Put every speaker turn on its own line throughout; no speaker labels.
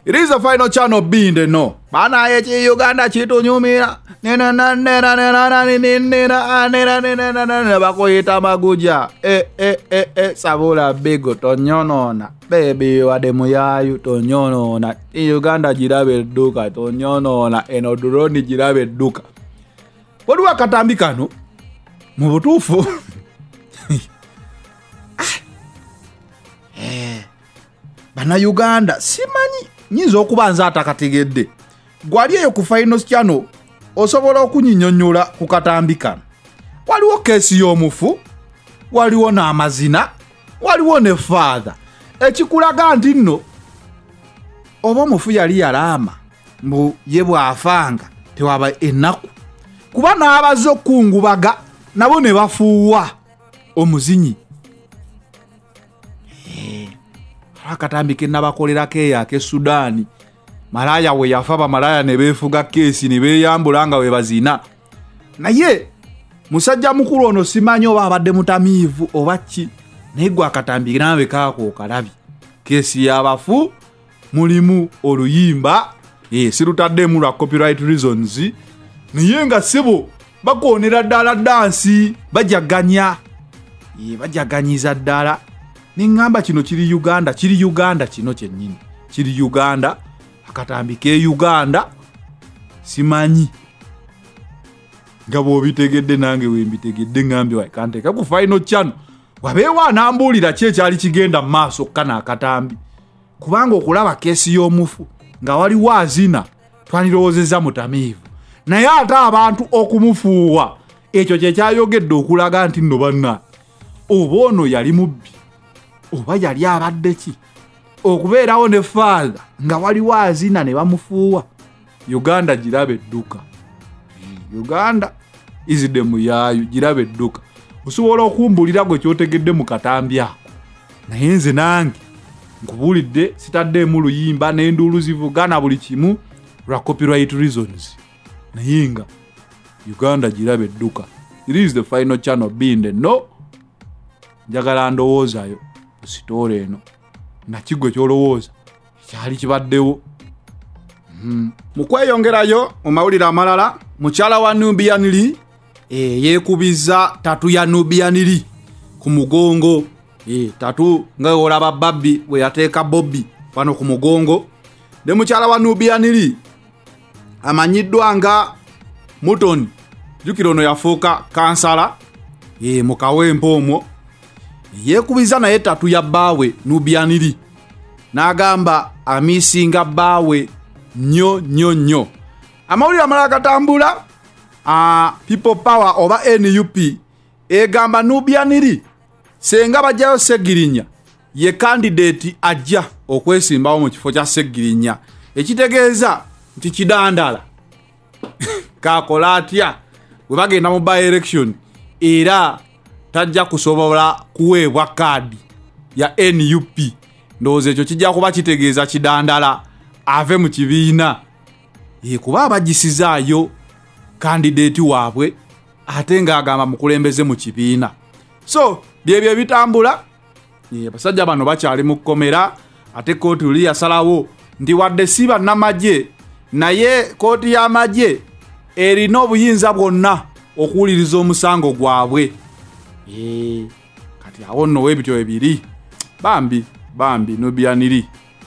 It is the final channel being the no. Bana yechi Uganda chitu nyumira. Nena bakoyita maguja. Sabula bigo tonyonona. Baby wademu yayu tonyonona. In Uganda jirabe duka tonyonona. Enoduroni jirabe duka. Wadu wakatambika no? Mubutufu. Bana Uganda simanyi nyizo okubanza atakategedde gwaliyo ku final channel osobola okunyinyonnyola ku katambika waliwo kesi y'omufu waliwo n'amazina waliwo ne father ekikulaga nti nno oba omufu yali yalama mbu ye bw'afanga tewaba ennaku kuba n'abaze okungubaga nabo ne bafuuwa omuzinyi akatambike nabakolerako eyake Sudani malaya we yafa malaya ne befuga kesi ne beyambulanga we bazina naye musajja mukulu ono simanyi oba abadde mutamiivu oba ki naye gwa akatambike nawe kaako kalabi kesi y'abafu mulimu oluyimba sirutaddemu lwa copyright reasons naye nga sebo bakoonera ddala dansi bajaganyiza ddala ningamba kino kiri Uganda kino kyennyini kiri Uganda akatambike Uganda simanyi nga bw'obitegedde nange wembitegedde ngambe wakanteka ku final channel wabeewo anambulira kyali kigenda maaso kana akatambi kubanga okulaba kesi y'omufu nga waliwo azina twaniroozezza mutamiivu naye ate abantu okumufuuwa ekyo kyekyayogedde okulaga nti nno banna oba ono yali mubbi oba yali abadde ki okubeerawo ne father nga waliwo azina ne bamufuuwa Uganda girabe edduka Uganda izide muyayu girabe edduka osobola okumbulira gwe kyotegedde mu katambi ako naye nze nange nkubulidde sitaddemu luyimba n'enduulu zivugana buli kimu lwa copyright reasons naye nga Uganda girabe edduka. It is the final channel being the no njagala ndowoozayo sitore eno nakigwe kyolowooza kyali kibaddewo mukweyongerayo mu mawulire amalala mukyala wa Nubian Lee yeekubiza tatu ya Nubian Lee ku mugongo tatu nga olaba babbi we yateeka Bobby wano ku mugongo ne mukyala wa Nubian Lee amanyiddwa nga Mutoni jukiro no yafuuka kansala mu kawempo omwo yeekubiza naye tatu ya baawe Nubian Lee n'agamba amisinga baawe nnyo amawulire amalala gatambula People Power oba NUP egamba Nubian Lee senga bajjayo Segirinya ye candidate ajja okwesimbawo mu kifo kya Segirinya ekitegeeza nti kidandala kakola atya bwe bagenda mu by election era tajja kusobola kuweebwa kaadi ya NUP ndowooza ekyo kijja kuba kitegeeza kidandala ave mu kibiina kuba abagisizaayo candidate waabwe ate ng'agamba mukulembeze mu kibiina so byebyo bitambula abasajja bano bakyali mu kkomera ate kooti oli yasalawo nti wadde si bannamagye naye kooti y'amagye erina obuyinza bwonna okuwuliriza omusango gwabwe kati awo nno webityo ebiri bambi Nubian Lee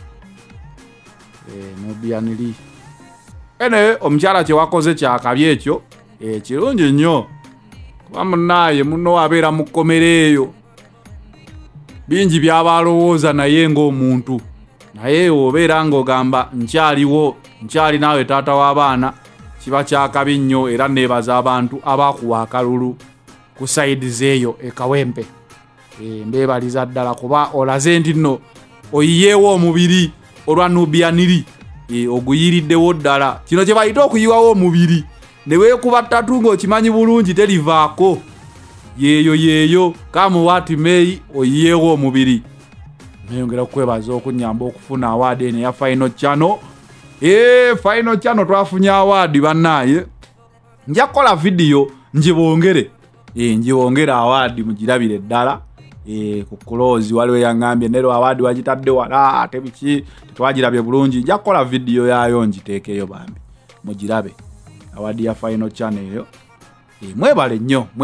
Nubian Lee ene omukyala kyewakoze kyakabi ekyo kirungi nnyo kuba munaaye muno abeera mu kkomera eyo bingi byabalowooza naye ng'omuntu naye obeera ng'ogamba nkyali naawe taata w'abaana kiba kyakabi nnyo era neebaza abantu abakuwa akalulu ku sayidizi eyo ekawempe mbeebaliza ddala kuba olaze nti nno oyiyeewo omubiri olwa Nubian Lee oguyiriddewo ddala kino kye bayita okuyiwawo omubiri ne weekuba ttatu ng'okimanyi bulungi terivaako yeeyo kamuwaati meyi oyiyeewo omubiri nayongera okwebaza okunyamba okufuna awaadi eno eya final channel final channel twafunye awaadi bannaaye nja kukola video njibongere awaadi mugirabire ddala ku close waliwo yangambye nero award wagitadde wala ate biki tetwagirabye bulungi nja kukola video yayo njiteekeyo bambi mugirabe award ya Final Channel yo mwebale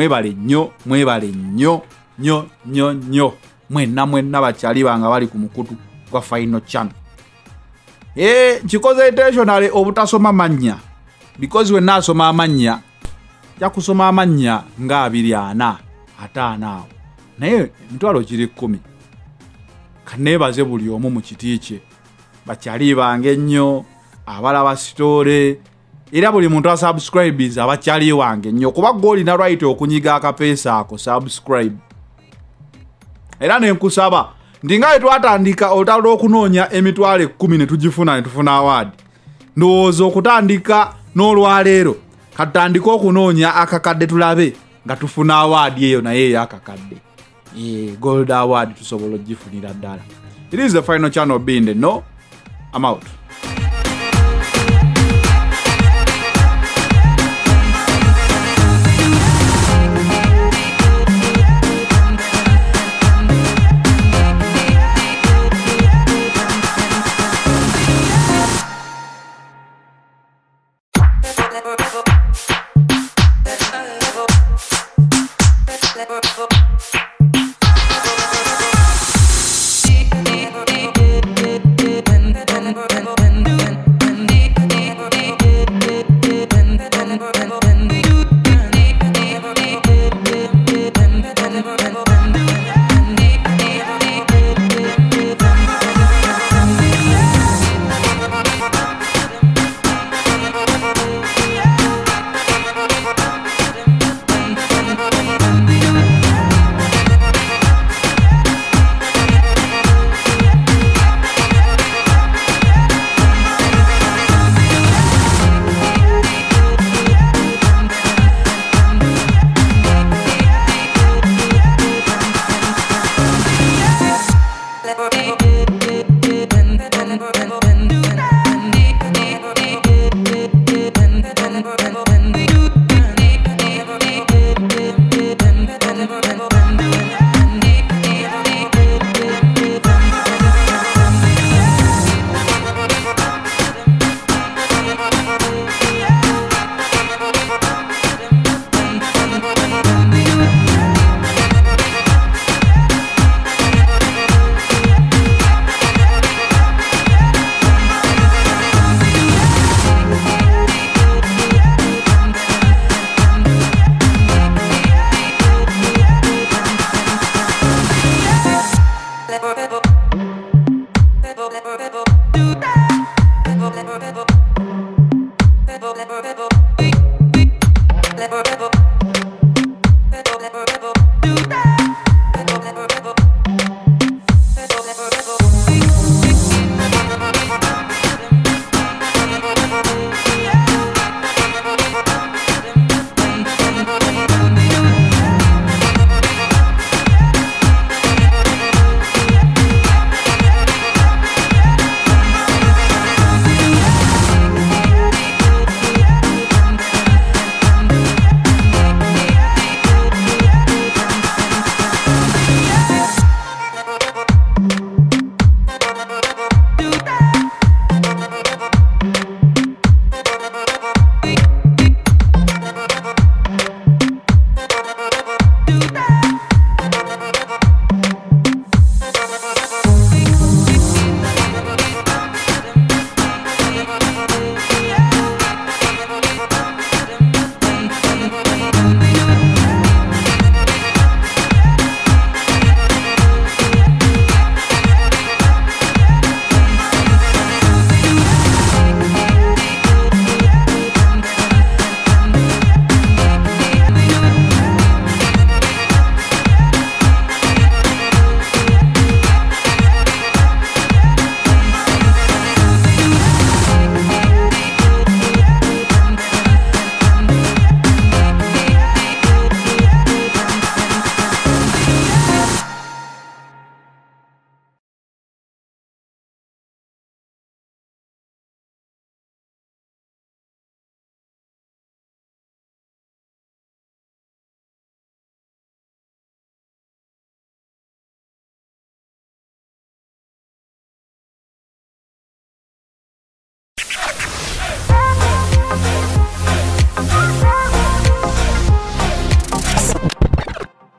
nnyo mwenna bakyali banga bali ku mukutu gwa Final Channel nkikoze intentionally obutasoma mannya because we nasoma amanya ja kusoma amanya nga 24 5 naye mtwalo kiri 10 kanebaze buli omu mu kitiche bakyali bange nnyo abalaba story era buli muntu asubscribes abakyali wange nnyo kuba goli na right okunyiga akapesa ako subscribe era nenkusaba ndingaye twatandika otalo okunoonya emitwale 10 ne tufuna award ndowooza okutandika n'olwaleero katandika okunoonya akakadde tulabe nga tufuna award eyo naye yakakadde gold award tusobola ogifunira ddala. It is the Final Channel being the no. I'm out.